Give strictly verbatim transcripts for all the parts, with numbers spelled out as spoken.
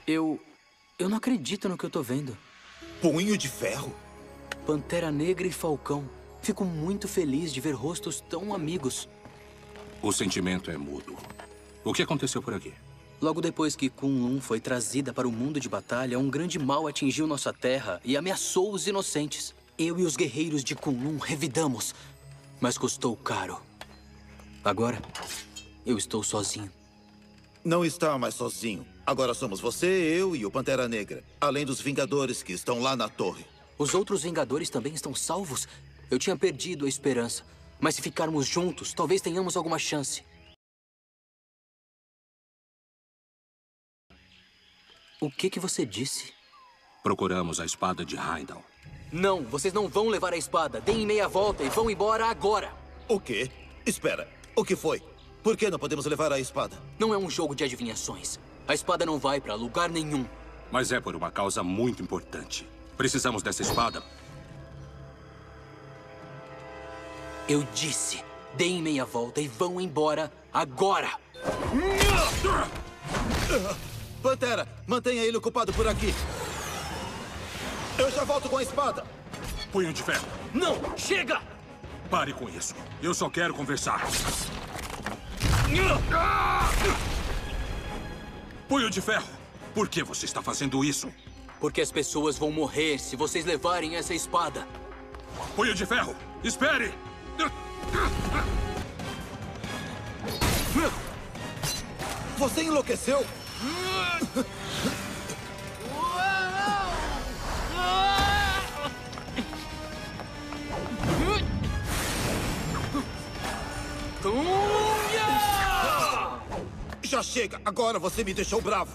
Eu... eu não acredito no que eu tô vendo. Punho de Ferro? Pantera Negra e Falcão. Fico muito feliz de ver rostos tão amigos. O sentimento é mudo. O que aconteceu por aqui? Logo depois que Kunlun foi trazida para o mundo de batalha, um grande mal atingiu nossa terra e ameaçou os inocentes. Eu e os guerreiros de Kunlun revidamos, mas custou caro. Agora, eu estou sozinho. Não está mais sozinho. Agora somos você, eu e o Pantera Negra. Além dos Vingadores que estão lá na torre. Os outros Vingadores também estão salvos? Eu tinha perdido a esperança. Mas se ficarmos juntos, talvez tenhamos alguma chance. O que que você disse? Procuramos a espada de Heimdall. Não, vocês não vão levar a espada. Deem meia volta e vão embora agora. O quê? Espera, o que foi? Por que não podemos levar a espada? Não é um jogo de adivinhações. A espada não vai pra lugar nenhum. Mas é por uma causa muito importante. Precisamos dessa espada. Eu disse, deem meia volta e vão embora agora. Pantera, mantenha ele ocupado por aqui. Eu já volto com a espada. Punho de Ferro. Não, chega! Pare com isso. Eu só quero conversar. Punho de Ferro, por que você está fazendo isso? Porque as pessoas vão morrer se vocês levarem essa espada. Punho de Ferro, espere! Você enlouqueceu? Já chega! Agora você me deixou bravo!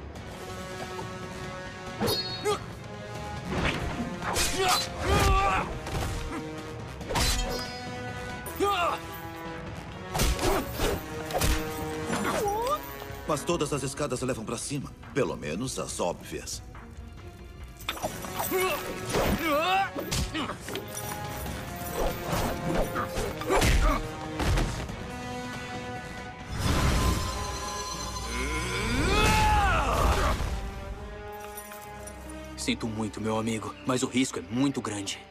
Mas todas as escadas levam pra cima. Pelo menos as óbvias. Sinto muito, meu amigo, mas o risco é muito grande.